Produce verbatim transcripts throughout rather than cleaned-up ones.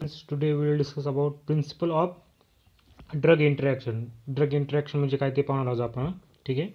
Today we will discuss about principle of drug interaction. Drug interaction म्हणजे काय ते पाहणार आहोत आपण. ठीक आहे.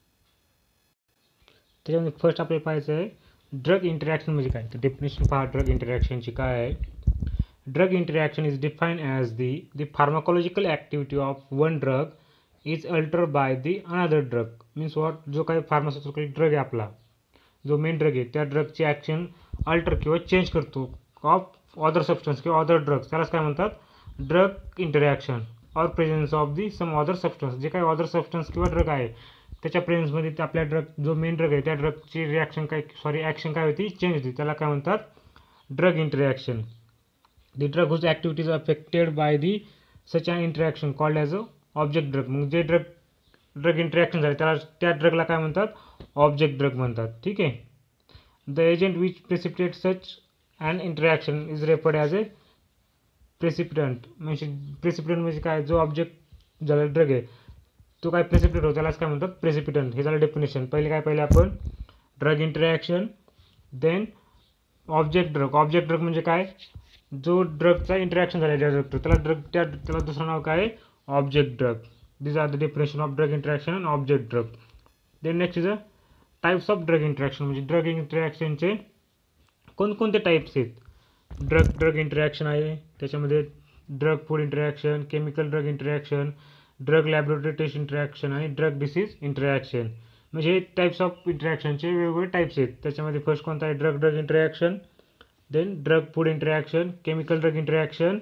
त्याच्यामध्ये फर्स्ट आपल्याला पाहायचं आहे ड्रग इंटरॅक्शन म्हणजे काय. तर डेफिनेशन पहा ड्रग इंटरॅक्शनची काय आहे. Drug interaction is defined as the the pharmacological activity of one drug is alter by the another drug. Means what, जो काही फार्मास्युटिकल ड्रग आहे आपला, जो मेन ड्रग आहे त्या ड्रगची ॲक्शन अल्टर किंवा चेंज करतो ऑफ अदर सबस्टन्स किंवा अदर ड्रग्स, त्यालाच काय म्हणतात drug interaction or presence of the some other substance. जे काही अदर सबस्टन्स किंवा ड्रग आहे त्याच्या प्रेझेन्समध्ये आपल्या ड्रग, जो मेन ड्रग आहे त्या ड्रगची रिॲक्शन काय सॉरी ॲक्शन काय होती, चेंज होती, त्याला काय म्हणतात drug interaction. The drug whose activities affected by the such an interaction called as a object drug. मग जे ड्रग ड्रग इंटरॅक्शन झाले त्याला त्या ड्रगला काय म्हणतात ऑब्जेक्ट ड्रग म्हणतात. ठीक आहे. The agent which precipitate such and interaction is referred as a precipitant. म्हणजे प्रेसिपिटंट म्हणजे काय, जो ऑब्जेक्ट झाला ड्रग आहे तो काय प्रेसिपिटेट होतो त्यालाच काय म्हणतात प्रेसिपिटंट. हे झालं डेफिनेशन. पहिले काय पहिले आपण drug interaction, then object drug. Object drug म्हणजे काय, जो ड्रगचा इंटरॅक्शन झाला त्या ड्रग त्याला ड्रग त्या त्याला दुसरं नाव काय object drug. These are the definition of drug interaction and object drug. Then next is a types of drug interaction. म्हणजे ड्रग इंटरॅक्शनचे कोणकोणते टाईप्स आहेत. ड्रग ड्रग इंटरॅक्शन आहे, त्याच्यामध्ये drug food interaction, chemical drug interaction, drug laboratory test interaction आणि drug disease interaction. म्हणजे हे types of इंटरॅक्शनचे वेगवेगळे टाईप्स आहेत. त्याच्यामध्ये फर्स्ट कोणता आहे drug drug interaction, then drug food interaction, chemical drug interaction,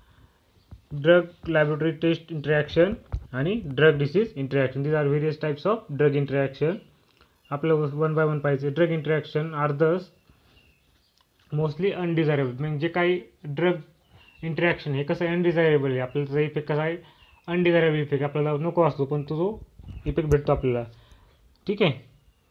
drug laboratory test interaction आणि drug disease interaction. These are various types of drug interaction. आपल्याला one by one पाहिजे. Drug interaction are thus mostly undesirable. म्हणजे काही drug interaction हे कसं अनडिझायरेबल आहे, आपल्याला त्याचा इफेक्ट कसा आहे अनडिझायरेबल इफेक्ट, आपल्याला नको असतो पण तो जो इफेक्ट भेटतो आपल्याला. ठीक आहे.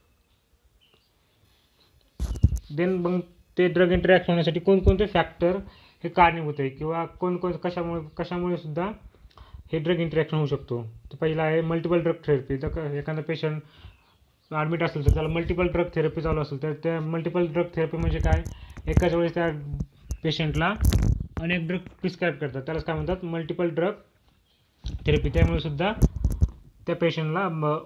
देन मग ते ड्रग इंटरॅक्शन होण्यासाठी कोणकोणते फॅक्टर हे कारणीभूत आहे किंवा कोण कोण कशामुळे कशामुळे सुद्धा हे ड्रग इंटरॅक्शन होऊ शकतो. तर पहिला आहे मल्टिपल ड्रग थेरपी. तर एखादा पेशंट ॲडमिट असेल तर त्याला मल्टिपल ड्रग थेरपी चालू असेल तर त्या मल्टिपल ड्रग थेरपी म्हणजे काय, एकाच वेळेस त्या पेशंटला अनेक ड्रग प्रिस्क्राईब करतात, त्यालाच काय म्हणतात मल्टिपल ड्रग थेरपी. त्यामुळे सुद्धा त्या पेशंटला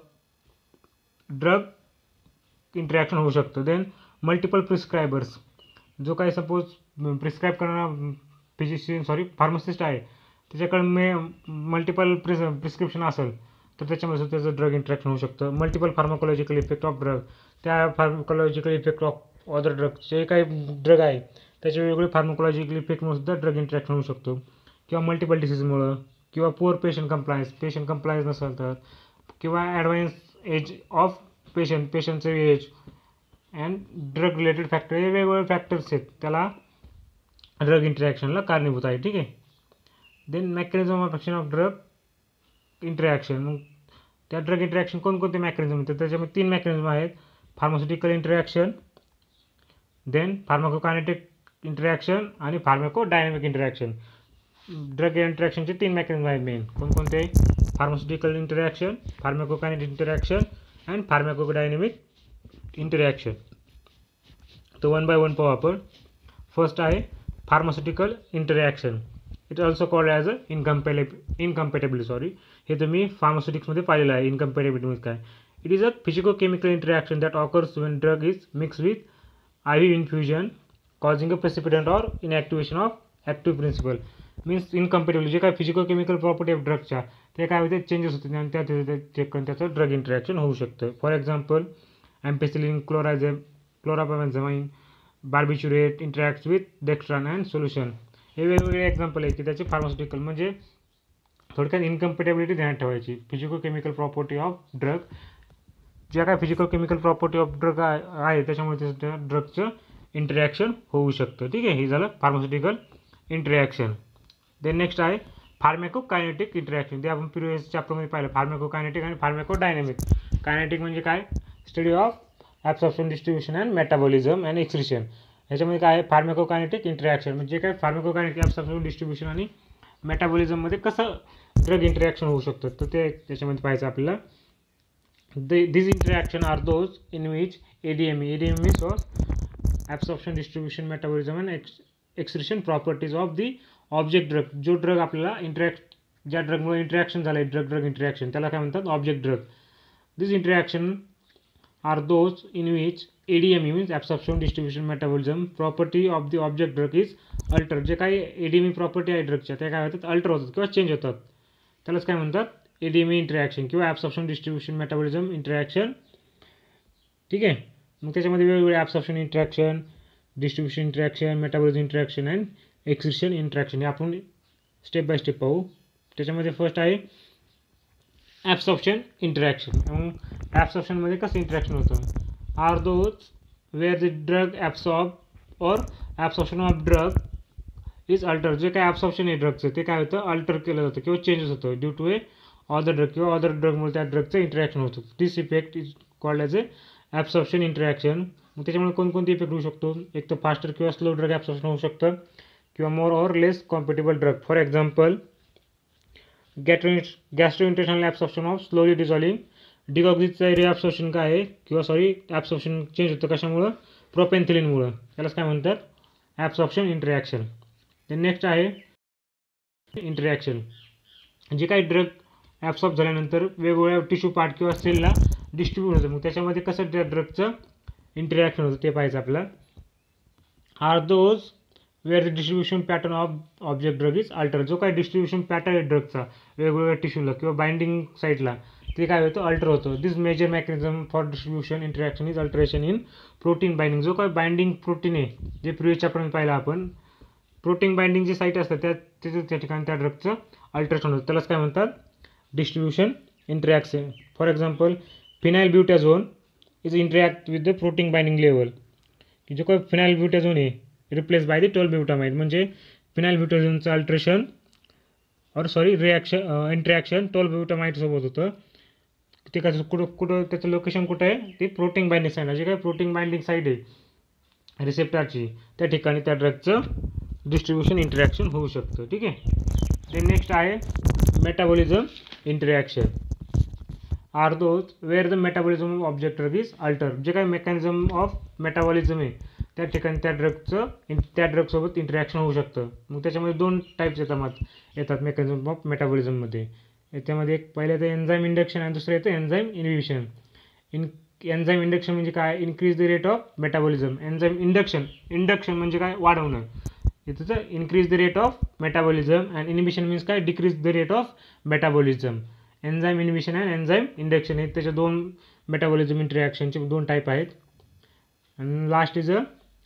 ड्रग इंटरॅक्शन होऊ शकतं. Then multiple prescribers. जो काही सपोज प्रिस्क्राईब करणारा फिजिशियन सॉरी फार्मासिस्ट आहे त्याच्याकडे मे मल्टिपल प्रिस प्रिस्क्रिप्शन असेल तर त्याच्यामध्ये सुद्धा त्याचं ड्रग इंटरॅक्शन होऊ शकतं. Multiple pharmacological effect of drug. त्या pharmacological effect of other drug, जे काही ड्रग आहे त्याचे वेगवेगळे फार्माकोलॉजिकल इफेक्टमुळे सुद्धा ड्रग इंटरॅक्शन होऊ शकतो. किंवा मल्टिपल डिसीजमुळं, किंवा poor patient compliance, patient compliance नसेल तर, किंवा ॲडव्हान्स एज ऑफ पेशंट, पेशंटचं age and drug related factor, हे वेगवेगळे फॅक्टर्स आहेत त्याला ड्रग इंटरॅक्शनला कारणीभूत आहे. ठीक आहे. Then mechanism of action of drug interaction. मग त्या ड्रग इंटरॅक्शन कोणकोणते मेकॅनिझम आहेत, त्याच्यामध्ये तीन मेकॅनिझम आहेत. Pharmaceutical interaction, then pharmacokinetic interaction आणि फार्माकोडायनॅमिक इंटरॅक्शन. ड्रग इंटरॅक्शनचे तीन मेकॅनिझम आहेत मेन. कोणकोणते, pharmaceutical interaction, pharmacokinetic interaction and pharmacodynamic interaction. तर वन बाय वन पाहू आपण. फर्स्ट आहे pharmaceutical interaction. It also called as a incompatible incompatibility sorry हे तर मी फार्मास्युटिक्समध्ये पाहिलेलं आहे. इनकम्पॅटेबिलिटी म्हणजे काय, it is a physico chemical interaction that occurs when drug is mix with I V infusion causing a precipitant or inactivation of active principle. Means incompatibility, जे काय फिजिको केमिकल प्रॉपर्टी ऑफ ड्रगच्या ते काय होते changes होते आणि त्या check करून त्याचं ड्रग इंटरॅक्शन होऊ शकतं. फॉर एक्झाम्पल ॲम्पेसिलिन, क्लोरायझेम chlorpromazine, barbiturate interacts with dextran and solution. हे वेगवेगळे एक्झाम्पल आहे की त्याचे फार्मास्युटिकल. म्हणजे थोडक्यात इनकम्पॅटेबिलिटी ध्यानात ठेवायची. Physico chemical property of drug, ज्या काय physical chemical property of drug आहे त्याच्यामुळे त्या ड्रगचं इंटरॅक्शन होऊ शकतं. ठीक आहे. हे झालं फार्मास्युटिकल इंटरॅक्शन. देन नेक्स्ट आहे फार्मॅकोकायनेटिक इंटरॅक्शन. ते आपण प्रिव्हियस चॅप्टरमध्ये पाहिलं, फार्मॅकोकायनेटिक आणि फार्मॅकोडायनॅमिक. कायनेटिक म्हणजे काय, study of absorption, distribution and metabolism and excretion. ह्याच्यामध्ये काय आहे फार्मॅकोकायनेटिक इंटरॅक्शन म्हणजे काय फार्मॅकोकायनेटिक ॲब्सॉर्प्शन, डिस्ट्रीब्युशन आणि मेटाबॉलिझममध्ये कसं ड्रग इंटरॅक्शन होऊ शकतं तर ते त्याच्यामध्ये पाहायचं आपल्याला. The, these interaction are those in which A D M E, A D M E means was absorption, distribution, metabolism and ex excretion properties of the object drug, जो ड्रग आपल्याला interact ज्या ड्रगमुळे इंटरॅक्शन झालं आहे drug drug interaction त्याला काय म्हणतात object drug. This interaction are those in which A D M means absorption distribution metabolism property of the object drug is alter. जे काही ए डी एम प्रॉपर्टी आहे ड्रगच्या त्या काय होतात अल्टर होतात किंवा चेंज होतात, त्यालाच काय म्हणतात ए डी एम इंटरॅक्शन किंवा ॲब्सॉर्प्शन डिस्ट्रीब्युशन मेटाबॉलिझम इंटरॅक्शन. ठीक आहे. मग त्याच्यामध्ये वेगवेगळे absorption interaction, distribution interaction, metabolism interaction and excretion interaction हे आपण स्टेप बाय स्टेप पाहू. त्याच्यामध्ये फर्स्ट आहे ॲब्सॉर्प्शन इंटरॅक्शन. मग ॲब्सॉर्प्शनमध्ये कसं इंटरॅक्शन होतं, are those where the drug absorb or absorption of drug is alter. जे काय ॲब्सॉर्प्शन आहे ड्रगचं ते काय होतं अल्टर केलं जातं किंवा चेंजेस होतं due to a other drug किंवा अदर ड्रगमुळे त्या ड्रगचं इंटरॅक्शन होतं. This effect is called as a absorption interaction. मग त्याच्यामुळे कोणकोणते इफेक्ट होऊ शकतो, एक तर फास्टर किंवा स्लो ड्रग ॲब्सॉर्प्शन होऊ शकतं किंवा more or less compatible drug. For example gastrointestinal absorption of slowly dissolving डिगॉक्सिजचं रिॲब्सॉर्प्शन काय आहे किंवा सॉरी ॲब्सॉर्प्शन चेंज होतं कशामुळं प्रोपेन्थिलिनमुळं, त्यालाच काय म्हणतात ॲब्सॉर्प्शन इंटरॅक्शन. देन नेक्स्ट आहे इंटरॅक्शन. जे काही ड्रग ॲब्सॉर्ब झाल्यानंतर वेगवेगळ्या टिश्यू पार्ट किंवा सेलला डिस्ट्रीब्यूट होतं, मग त्याच्यामध्ये कसं त्या ड्रगचं इंटरॅक्शन होतं ते पाहायचं आपल्याला. Are those where the distribution pattern of object drug is alter. जो काही डिस्ट्रीब्युशन पॅटर्न आहे ड्रगचा वेगवेगळ्या टिश्यूला किंवा बाइंडिंग साईटला ते काय होतं अल्टर होतं. This major mechanism for distribution interaction is alteration in protein binding. जो काही बाइंडिंग प्रोटीन आहे जे प्रिव्हियस चॅप्टरमध्ये पाहिलं आपण, प्रोटीन बाइंडिंग जी साईट असतात त्या तिथे त्या ठिकाणी त्या ड्रगचं अल्टरेशन होतं, त्यालाच काय म्हणतात distribution interaction. For example phenylbutazone is interact with the protein binding level. की जो काही फिनाइल ब्युटॅझोन आहे replace by the tolbutamide, म्हणजे फिनाइल ब्युटॅझोनचं alteration or sorry reaction interaction टोल ब्युटामाइडसोबत होतं. ते कसं कुठं कुठं त्याचं लोकेशन कुठं आहे ते प्रोटीन बाइंडिंग साईड आहे. जे काही प्रोटीन बाइंडिंग साईड आहे रिसेप्टरची त्या ठिकाणी त्या ड्रगचं डिस्ट्रीब्युशन इंटरॅक्शन होऊ शकतं. ठीक आहे. ते नेक्स्ट आहे metabolism interaction. Are those where the metabolism of object drug is alter. जे काही मेकॅनिझम ऑफ मेटाबॉलिझम आहे त्या ठिकाणी त्या ड्रगचं इन त्या ड्रगसोबत इंटरॅक्शन होऊ शकतं. मग त्याच्यामध्ये दोन टाईप्स येतात येतात मेकॅनिझम ऑफ मेटाबॉलिझममध्ये. याच्यामध्ये एक पहिलं येतं एन्झाईम इंडक्शन आणि दुसरं येतं enzyme inhibition. In enzyme induction म्हणजे काय, increase the rate of metabolism. Enzyme induction induction म्हणजे काय वाढवणं, इथं increase the rate of metabolism and inhibition means काय decrease the rate of metabolism. Enzyme inhibition and enzyme induction हे त्याचे दोन मेटाबॉलिझम इंटरॅक्शनचे दोन टाईप आहेत. आणि last is a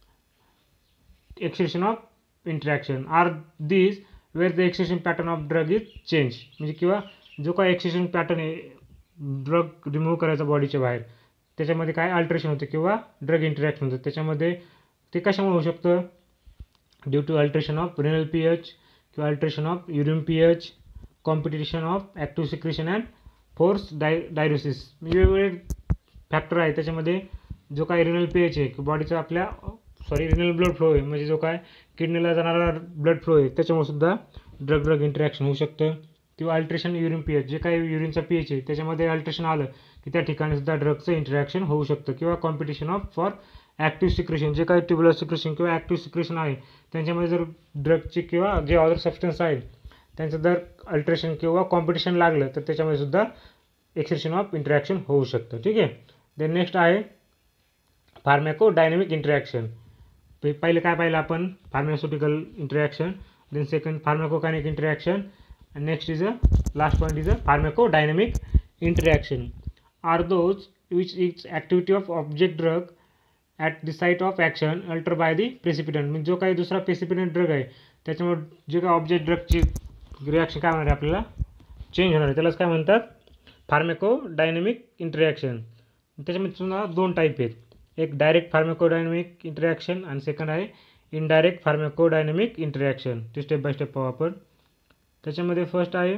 excretion of interaction. Are this where the excretion pattern of drug is change. म्हणजे किंवा जो काय एक्सेशन पॅटर्न आहे ड्रग रिमूव्ह करायचा बॉडीच्या बाहेर त्याच्यामध्ये काय अल्ट्रेशन होतं किंवा ड्रग इंटरॅक्शन होतं. त्याच्यामध्ये ते कशामुळे होऊ शकतं, due to alteration of renal P H किंवा alteration of urine P H, competition of active secretion and force डाय डायरोसिस. वेगवेगळे फॅक्टर आहे त्याच्यामध्ये. जो काय रिनल पी एच आहे बॉडीचा आपल्या सॉरी रिनल ब्लड फ्लो आहे म्हणजे जो काय किडनीला जाणारा ब्लड फ्लो आहे त्याच्यामुळे सुद्धा ड्रग ड्रग इंटरॅक्शन होऊ शकतं. किंवा अल्ट्रेशन युरिन पी एच, जे काही युरिनचा पी एच आहे त्याच्यामध्ये अल्ट्रेशन आलं की त्या ठिकाणी सुद्धा ड्रगचं इंटरॅक्शन होऊ शकतं. किंवा competition of for active secretion, जे काही ट्युब्युलर सिक्रेशन किंवा ॲक्टिव्ह सिक्रेशन आहे त्यांच्यामध्ये जर ड्रगची किंवा जे अदर सबस्टन्स आहेत त्यांचं जर अल्ट्रेशन किंवा कॉम्पिटिशन लागलं तर त्याच्यामध्ये सुद्धा एक्सेशन ऑफ इंटरॅक्शन होऊ शकतं. ठीक आहे. देन नेक्स्ट आहे फार्मॅकोडायनॅमिक इंटरॅक्शन. पहिले काय पाहिलं आपण pharmaceutical interaction, then second pharmacokinetic interaction, and next is a last point is a pharmacodynamic interaction. Are those which is activity of object drug at the site of action altered by the precipitant. म्हणजे जो काही दुसरा प्रेसिपिटंट drug आहे त्याच्यामुळे जे काही object ड्रगची reaction काय होणार आहे आपल्याला चेंज होणार आहे, त्यालाच काय म्हणतात फार्मॅकोडायनॅमिक इंटरॅक्शन. त्याच्यामध्ये सुद्धा दोन टाईप आहेत, एक डायरेक्ट फार्मॅकोडायनॅमिक इंटरॅक्शन आणि सेकंड आहे इनडायरेक्ट फार्मॅकोडायनॅमिक इंटरॅक्शन. ते स्टेप बाय स्टेप पाहू आपण. त्याच्यामध्ये फर्स्ट आहे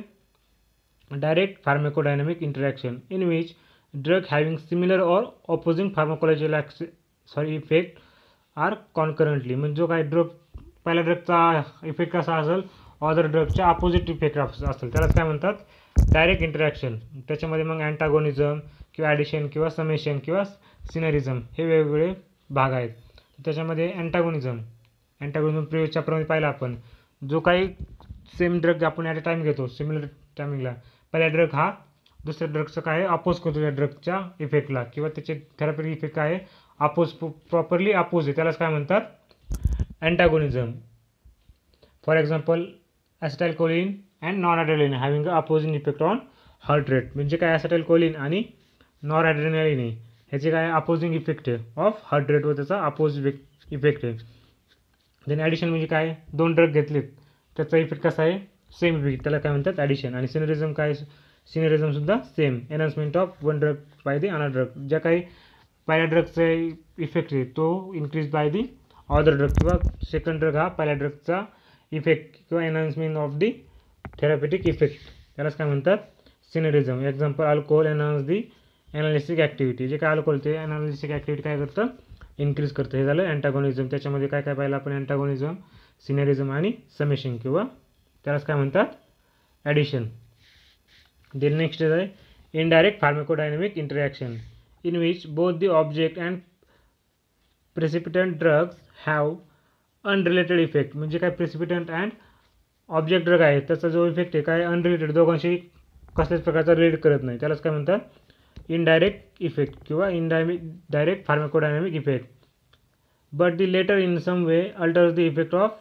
direct pharmacodynamic interaction in which drug having similar or opposing pharmacological sorry effect are concurrently. म्हणजे जो काही ड्रग पहिल्या ड्रगचा इफेक्ट कसा असेल अदर ड्रगच्या अपोजिट इफेक्ट असेल त्यालाच काय म्हणतात डायरेक्ट इंटरॅक्शन. त्याच्यामध्ये मग अँटागोनिझम किंवा ॲडिशन किंवा समेशन किंवा सिनरिझम हे वेगवेगळे भाग आहेत. त्याच्यामध्ये अँटागोनिझम अँटागोनिझम प्रिव्हियस चॅप्टरमध्ये पाहिलं आपण. जो काही सेम ड्रग आपण ॲट अ टाईम घेतो सिमिलर टायमिंगला, पहिला ड्रग हा दुसऱ्या ड्रगचं काय अपोज करतो त्या ड्रगच्या इफेक्टला, किंवा त्याचे थेरपॅटिक इफेक्ट काय आहे अपोज प्रॉपरली अपोज आहे, त्यालाच काय म्हणतात antagonism. For example acetylcholine and non adrenaline having a opposing effect on heart rate. म्हणजे काय ॲसिटाइलकोलिन आणि नॉन ॲड्रेनालिन आहे ह्याचे काय अपोजिंग इफेक्ट आहे ऑफ हार्ट रेटवर त्याचा अपोज इफेक्ट आहे. देन ॲडिशन म्हणजे काय दोन ड्रग घेतलेत त्याचा इफेक्ट कसा आहे सेम इफेक्ट, त्याला काय म्हणतात ॲडिशन. आणि सिनरिझम काय सिनरिझमसुद्धा same enhancement of one drug by the another drug. ज्या काही पहिल्या ड्रगचा इफेक्ट आहे तो increase by the other drug, किंवा सेकंड ड्रग हा पहिल्या ड्रगचा इफेक्ट किंवा enhancement of the therapeutic effect, त्यालाच काय म्हणतात synergism. Example alcohol enhance the analgesic activity. जे काय अल्कोहोल ते ॲनालिसिक ॲक्टिव्हिटी काय करतं इन्क्रीज करतं. हे झालं अँटागोनिझम. त्याच्यामध्ये काय काय पाहिलं आपण अँटागोनिझम, सिनरिझम आणि समेशन, किंवा त्यालाच काय म्हणतात ॲडिशन. देन नेक्स्ट आहे indirect pharmacodynamic interaction in which both the object and precipitant drugs have unrelated effect. म्हणजे काय प्रेसिपिटंट अँड ऑब्जेक्ट ड्रग आहे त्याचा जो इफेक्ट आहे काय अनरिलेटेड, दोघांशी कसल्याच प्रकारचा रिलेट करत नाही, त्यालाच काय म्हणतात इनडायरेक्ट इफेक्ट किंवा इनडायमिक direct pharmacodynamic effect. But the latter in some way alters the effect of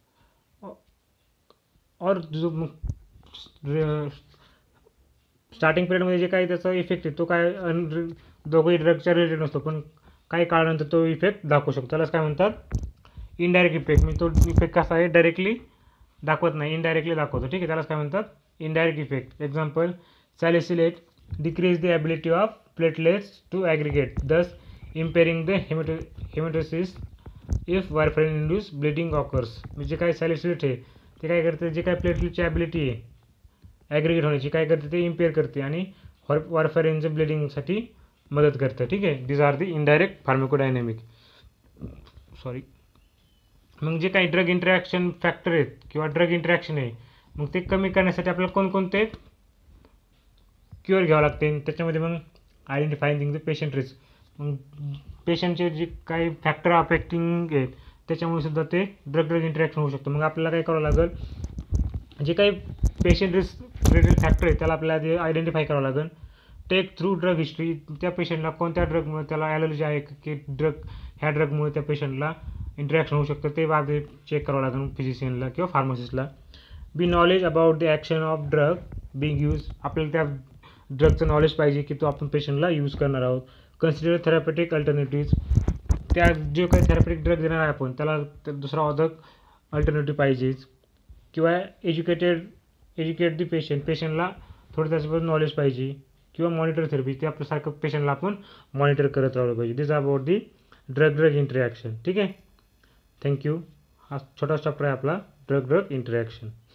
or जो स्टार्टिंग पिरियडमध्ये जे काही त्याचा इफेक्ट आहे तो काय अन दोघंही ड्रगच्या रिलेटेड नसतो, पण काही काळानंतर तो इफेक्ट दाखवू शकतो, त्यालाच काय म्हणतात इनडायरेक्ट इफेक्ट. म्हणजे तो इफेक्ट कसा आहे डायरेक्टली दाखवत नाही इनडायरेक्टली दाखवतो, ठीक आहे, त्यालाच काय म्हणतात indirect effect. Example salicylate decrease the ability of platelets to aggregate thus impairing the haemato haemostasis if warfarin induce bleeding occurs. म्हणजे काय सॅलिसिलेट आहे ते काय करते जे काय प्लेटलेटची ॲबिलिटी आहे ॲग्रिगेट होण्याची काय करते ते इम्पेअर करते आणि वॉर वॉरफेरिनचं ब्लिडिंगसाठी मदत करते, ठीक आहे. These are the indirect pharmacodynamic sorry. मग जे काही ड्रग इंटरॅक्शन फॅक्टर आहेत किंवा ड्रग इंटरॅक्शन आहे मग ते कमी करण्यासाठी आपल्याला कोणकोणते क्युअर घ्यावं लागते, त्याच्यामध्ये मग आयडेंटिफाईंग द पेशंट रिस्क. मग पेशंटचे जे काही फॅक्टर अफेक्टिंग आहेत त्याच्यामुळे सुद्धा ते ड्रग ड्रग इंटरॅक्शन होऊ शकतं. मग आपल्याला काय करावं लागेल जे काही पेशंट रिस्क रिलेटेड फॅक्टर आहे त्याला आपल्याला ते आयडेंटिफाय करावं लागेल. टेक थ्रू ड्रग हिस्ट्री, त्या पेशंटला कोणत्या ड्रगमुळे त्याला ॲलर्जी आहे की ड्रग ह्या ड्रगमुळे त्या पेशंटला इंटरॅक्शन होऊ शकतं ते बाबी चेक करावं लागेल फिजिशियनला किंवा फार्मसिस्टला. Be knowledge about the action of drug being use, आपल्याला त्या ड्रगचं नॉलेज पाहिजे की तो आपण पेशंटला यूज करणार आहोत. कन्सिडर थेरपॅटिक अल्टरनेटिव्ज, त्या जे काही थेरपॅटिक ड्रग देणार आहे आपण त्याला दुसरा अदर अल्टरनेटिव्ह पाहिजेच. किंवा एज्युकेटेड एज्युकेट द पेशंट, पेशंटला थोडं त्याच्याबद्दल नॉलेज पाहिजे. किंवा मॉनिटर थेरपी, ते आपल्यासारखं पेशंटला आपण मॉनिटर करत राहिलं पाहिजे. This about the drug drug interaction, ठीक आहे. थँक्यू. हा छोटा चॅप्टर आहे आपला ड्रग ड्रग इंटरॅक्शन.